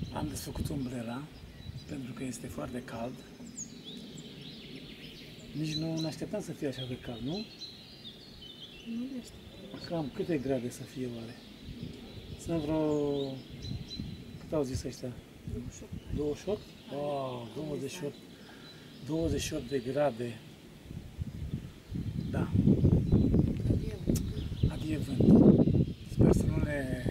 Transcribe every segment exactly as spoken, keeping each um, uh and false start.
Am desfăcut umbrela pentru că este foarte cald. Nici nu ne așteptam să fie așa de cald, nu? Nu ne așteptam. Cam câte grade să fie oare? Sunt vreo... Cât au zis ăștia? douăzeci și opt. douăzeci și opt? Wow, douăzeci și opt. douăzeci și opt de grade. Da. Adie vânt. Adie vânt. Sper să nu ne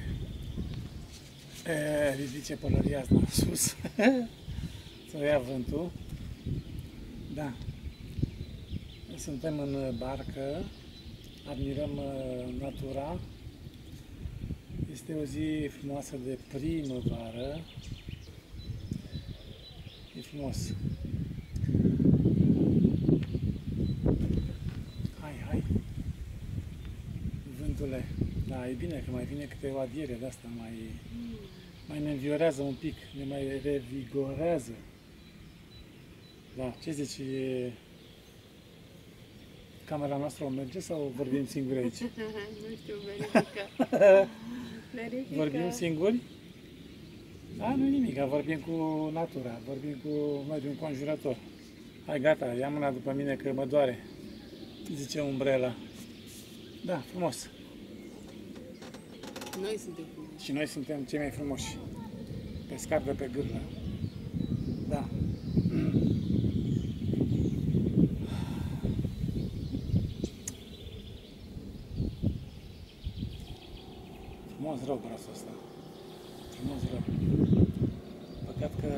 e, ridice pălăria asta în sus. Să ia vântul. Da. Suntem în barcă. Admirăm natura. Este o zi frumoasă de primăvară. E frumos. Hai, hai. Vântule. Da, e bine că mai vine câteva adiere de asta, mai, mai ne înviorează un pic, ne mai revigorează. Da, ce zici? E... Camera noastră o merge sau vorbim singuri aici? Nu știu, verifică. Verifică. Vorbim singuri? Da, nu nimic, vorbim cu natura, vorbim cu mediul înconjurător. Hai, gata, ia mâna după mine că mă doare, zice umbrela. Da, frumos. Noi suntem frumoși. Și noi suntem cei mai frumoși. Pescar de pe gârlă. Da. Frumos rău brațul ăsta. Frumos rău. Păcat că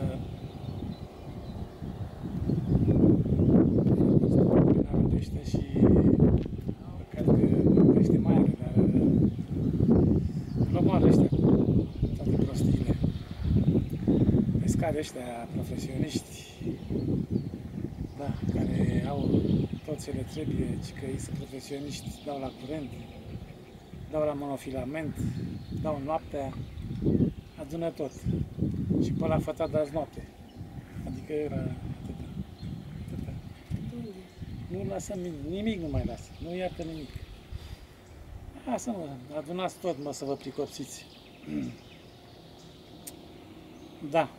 n-are pește și păcat că pește mai are, dar global ăștia cu toate prostiile. Pescari ăștia profesioniști, da, care au tot ce le trebuie, ci că ei sunt profesioniști, dau la curent, dau la monofilament, dau noaptea, adună tot. Și pe ăla fătat dați noapte. Adică era atâta. Atâta. Nu lasă nimic, nimic nu mai lasă. Nu iartă nimic. Lasă-mă, adunați tot, mă, să vă pricopsiți. Da.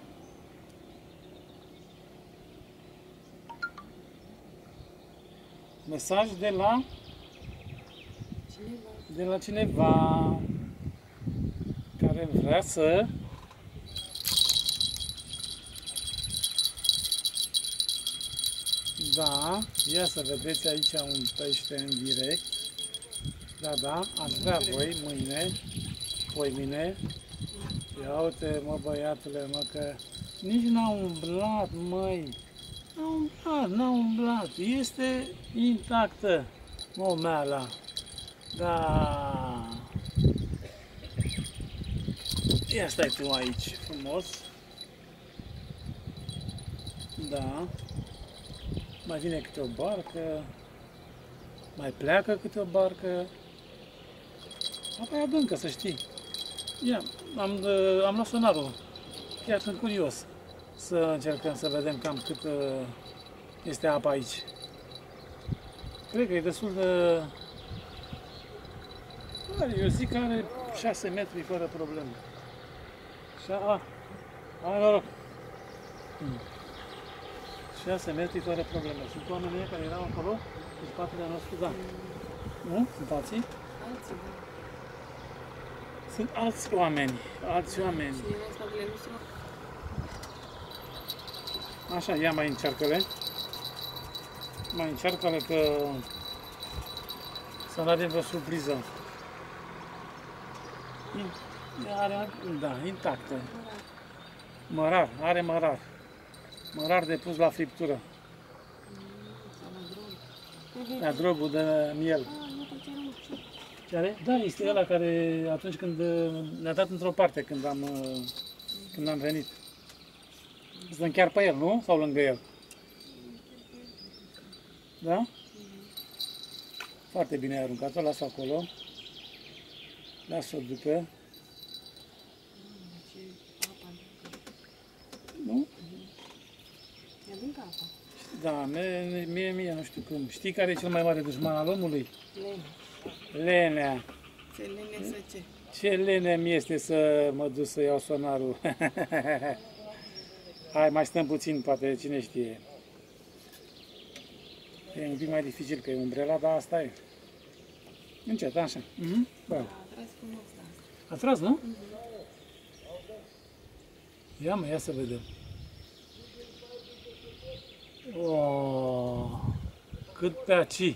Mesaj de la... Cineva. de la cineva care vrea să da, ia să vedeți aici un pește în direct. Da, da, ați vrea voi mâine, poimine. Ia uite, mă, băiatule, mă, că nici n-a umblat, măi. N-a umblat, n-a umblat. Este intactă momeala. Da. Ia stai tu aici, frumos. Da. Mai vine câte o barcă. Mai pleacă câte o barcă. Apoi adâncă, să știi. Ia, am, am luat sonarul. Chiar sunt curios să încercăm să vedem cam cât este apa aici. Cred că e destul de... Eu zic că are șase metri fără probleme. Și a, a, noroc. șase metri fără probleme. Sunt oamenii care erau acolo, în spatele nostru, da. Nu? Sunt alții? Alții, da. Sunt alți oameni, alți oameni. Și era în spatele nostru. Așa, ia mai încearcă-le. Mai încearcă-le că să nu avem vreo surpriză. Are, da, intactă. Mărar, are mărar. Mărar de pus la friptură. La drogul de miel. Ce are? Da, este ăla care atunci când ne-a dat într-o parte când am, când am venit. Stăm chiar pe el, nu? Sau lângă el? Da? Foarte bine ai aruncat-o, lasă acolo. Lasă-o ducă. Nu? E adâncă apa. Da, mie, mie, mie, nu știu cum. Știi care e cel mai mare dușman al omului? Lenea. Lenea. Se lene să ce? Ce lene mi este să mă duc să iau sonarul. Hai, mai stăm puțin, poate cine știe. E un pic mai dificil că e umbrela, dar asta e. Încet, așa. Mm-hmm. Da, a tras frumos asta. A tras, nu? Mm-hmm. Ia mă, ia să vedem. Oh, cât pe aici.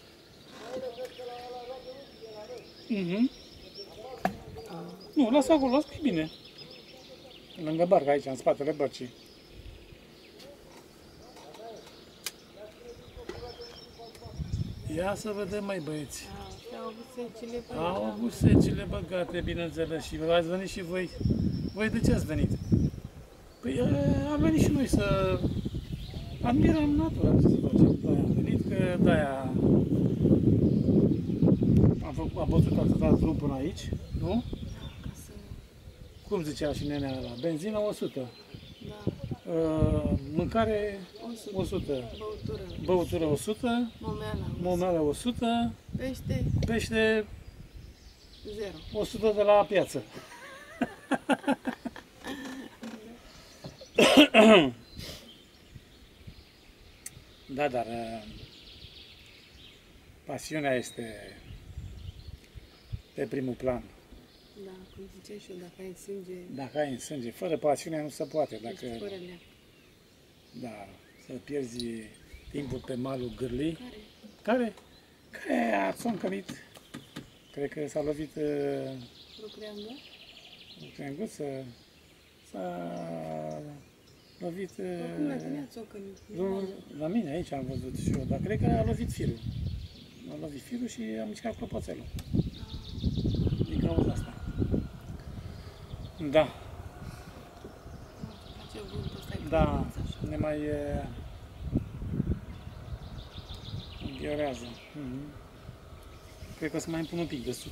Mhm. Nu, lasă acolo, lasă că e bine. Lângă barca aici, în spatele bărcii. Ia să vedem, mai băieți. Au avut secile băgate. Au avut secile băgate, bineînțeles. Și ați venit și voi. Voi de ce ați venit? Păi am venit și noi să admirăm natura, ce să facem. De-aia am venit, că de-aia am, făcut, am văzut atâta drum până aici, nu? Ca să... Cum zicea și nenea ăla? Benzină o sută. Da. Uh, mâncare o sută. o sută. Băutură. Băutură o sută. Momeala. Momeală o sută. Pește. Pește Zero. o sută de la piață. Da, dar uh, pasiunea este pe primul plan. Da, cum ziceai și eu, dacă ai în sânge, Dacă ai în sânge, fără pasiune nu se poate. Dacă, ești fără leac. da, să pierzi timpul pe malul gârlii. Care? Care? Care a țoncănit. Cred că s-a lovit uh, Lucreangă? trianguță. S-a lovit... Acum la tine ați ocănit. uh, la mine aici am văzut și eu, dar cred că a lovit firul. A lovit firul și a mișcat clopoțelul. Din cauza asta. Da, Face vântul ăsta, e da, frumos așa. ne mai uh, înghiorează. Mhm. Cred că o să mai împun un pic de suc.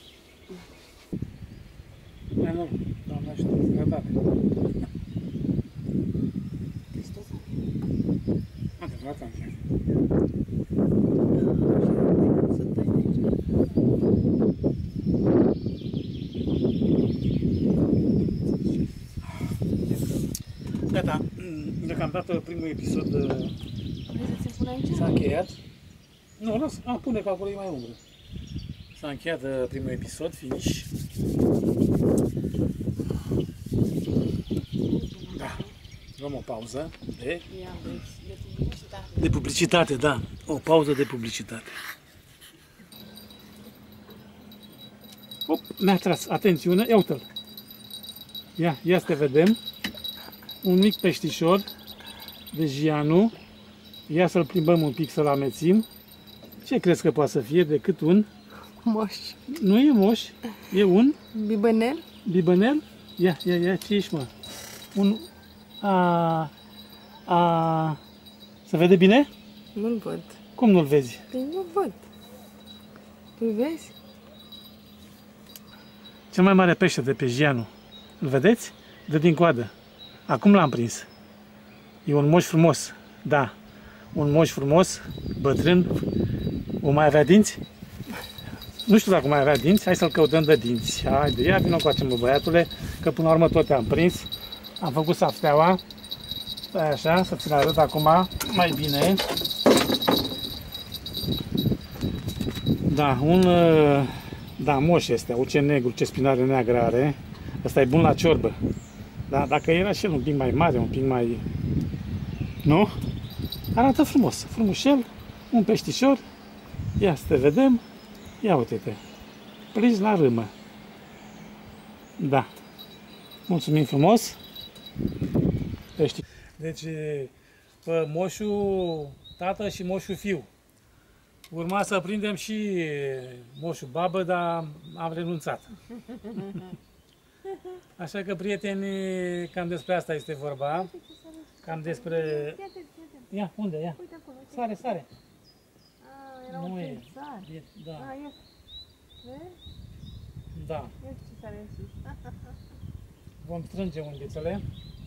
Mai mult, doamna ajută, sănătate. Hristos a Adevărat am zis. să tai de aici. Gata, deocamdată primul episod uh, Vrei să ți pun aici? s-a încheiat. Nu, las, a, pune că acolo e mai umbră. S-a încheiat uh, primul episod, finish. Da, luăm o pauză de, Ia, vezi, de publicitate. de publicitate, da, o pauză de publicitate. Op, mi-a tras, atențiune, ia uite-l. Ia, ia să te vedem. Un mic peștișor de Gianu. Ia să-l plimbăm un pic, să-l amețim. Ce crezi că poate să fie decât un... Moș. Nu e moș, e un Bibănel? bibănel. Ia, ia, ia, ce ești, mă? Un... A... A... Se vede bine? Nu-l văd. Cum nu-l vezi? Păi nu văd. Păi vezi? Cel mai mare pește de pe Gianu. Îl vedeți? De din coadă. Acum l-am prins. E un moș frumos. Da. Un moș frumos, bătrân. O mai avea dinți? Nu știu dacă mai avea dinți. Hai să-l căutăm de dinți. Haide, ia vină încoace, mă, băiatule, că până la urmă tot te-am prins. Am făcut safteaua. Stai așa, să ți-l arăt acum mai bine. Da, un... Da, moș este. Uce negru, ce spinare neagră are. Ăsta e bun la ciorbă. Da, dacă era și el un pic mai mare, un pic mai... Nu? Arată frumos, frumușel, un peștișor. Ia să te vedem. Ia uite-te. Prins la râmă. Da. Mulțumim frumos. Pești. Deci, pe moșul tată și moșul fiu. Urma să prindem și moșul babă, dar am renunțat. Așa că, prieteni, cam despre asta este vorba. Cam despre... Ia, unde? Ia. Uite acolo. Sare, sare. Ah, era Nu un e. pensar. E, da, Ah, ia. Vezi? da. Ia ce sare în sus. Vom strânge unghițele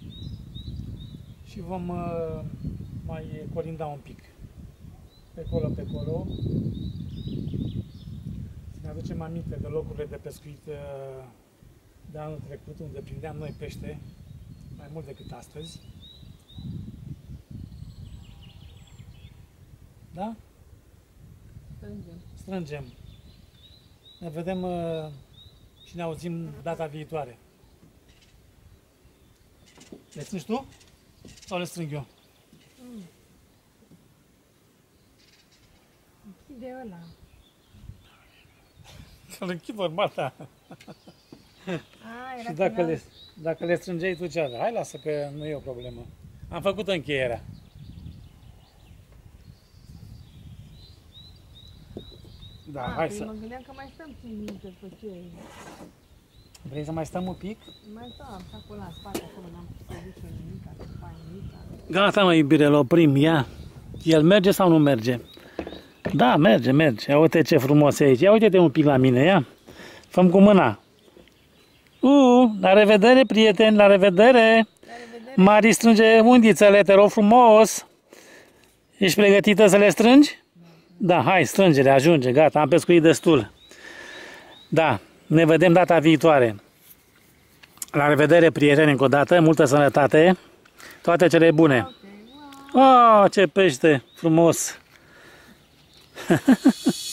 și vom uh, mai colinda un pic. Pe acolo, pe acolo. Să ne aducem aminte de locurile de pescuit de anul trecut, unde prindeam noi pește, mai mult decât astăzi. Da? Strângem. Strângem. Ne vedem uh, și ne auzim data viitoare. Le strângi tu? Sau le strâng eu? Mm. Închide ăla. Să-l închid normal, da. A, era Și dacă final. le, dacă le strângeai tu ce avea? Hai, lasă că nu e o problemă. Am făcut încheierea. Da, A, hai păi să... mă gândeam că mai stăm cinci minute după ce... Vrei să mai stăm un pic? Mai stăm, și acolo în spate, acolo n-am putut să duce nimic, să fac nimic. Gata, mă, iubire, îl oprim, ia. El merge sau nu merge? Da, merge, merge. Ia uite ce frumos e aici. Ia uite-te un pic la mine, ia. Fă-mi cu mâna. Uh, la revedere, prieteni, la revedere. La revedere. Mari, strânge undițele, te rog frumos. Ești pregătită să le strângi? Da, hai, strângere, ajunge, gata, am pescuit destul. Da, ne vedem data viitoare. La revedere, prieteni, încă o dată, multă sănătate, toate cele bune. Ok, wow. Oh, ce pește frumos!